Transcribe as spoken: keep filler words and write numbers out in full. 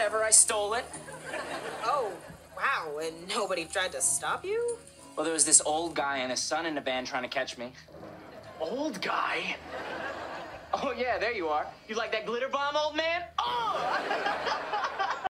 whatever. I stole it. Oh, wow. And nobody tried to stop you? Well, there was this old guy and his son in the band trying to catch me. Old guy? Oh, yeah, there you are. You like that glitter bomb, old man? Oh!